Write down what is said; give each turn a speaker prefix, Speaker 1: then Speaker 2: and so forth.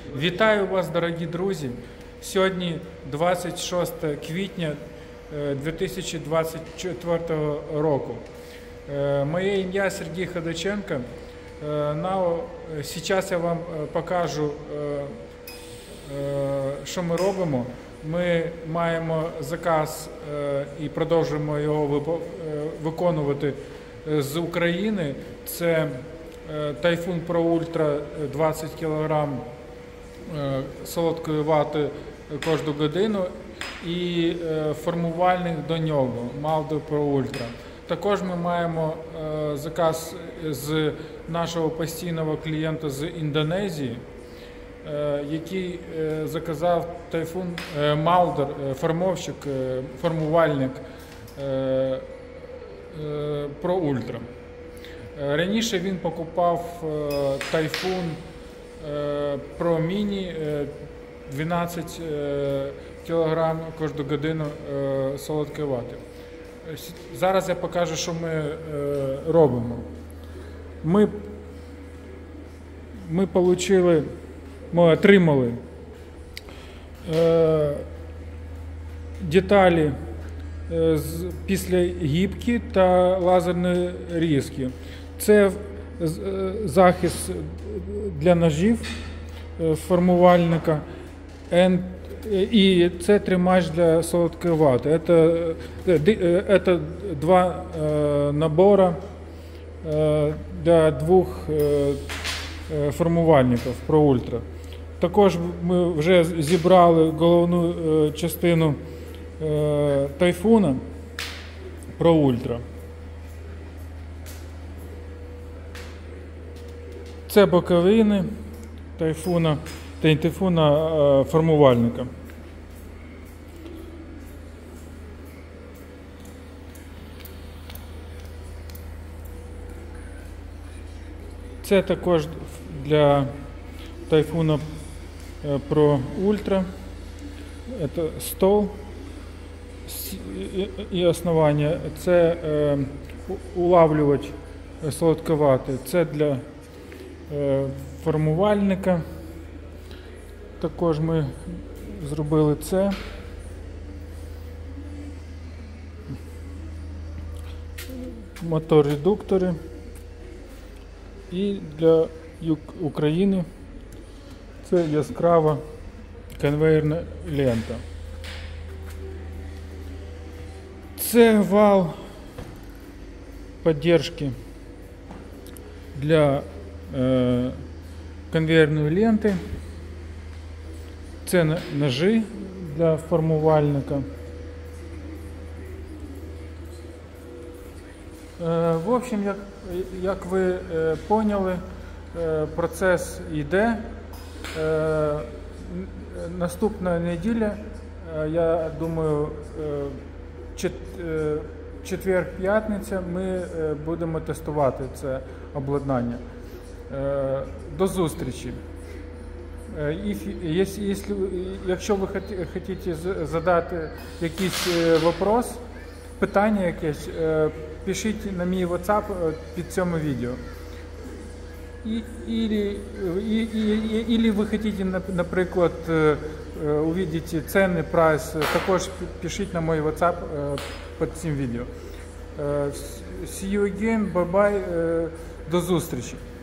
Speaker 1: Вітаю вас, дорогі друзі! Сьогодні 26 квітня 2024 року. Моє ім'я Сергій Ходаченко. Зараз я вам покажу, що ми робимо. Ми маємо заказ і продовжуємо його виконувати з України. Це Typhoon Pro Ultra 20 кг солодкої вати кожну годину і формувальник до нього Malder Pro Ultra. Також ми маємо заказ з нашого постійного клієнта з Індонезії, який заказав Typhoon Malder, формувальник Pro Ultra. Раніше він покупав Typhoon Pro Mini 12 кг кожну годину солодкої вати. Зараз я покажу, що ми робимо. Ми отримали деталі після гібки та лазерної різки. Це захист для ножів формувальника і це тримач для солодкої вати. Це два набори для двох формувальників Pro Ultra. Також ми вже зібрали головну частину Typhoon Pro Ultra. Це боковини Typhoon формувальника. Це також для Typhoon Pro Ultra. Це стол і основання. Це улавлювач солодкої вати. Це для формувальника. Також ми зробили це. Мотор-редуктори. І для України це яскрава конвейерна лента. Це вал підтримки для конвейерної ленти. Це ножі для формувальника. В общем, як ви поняли, процес йде. Наступна неділя, я думаю, четвер-п'ятниця ми будемо тестувати це обладнання. До зустрічі. Якщо ви хочете задати якийсь вопрос, питання якесь, пишіть на мій WhatsApp під цим відео. Или ви хочете, наприклад, увидеть цінний прайс, також пишіть на мій WhatsApp під цим відео. See you again, bye-bye, до зустрічі.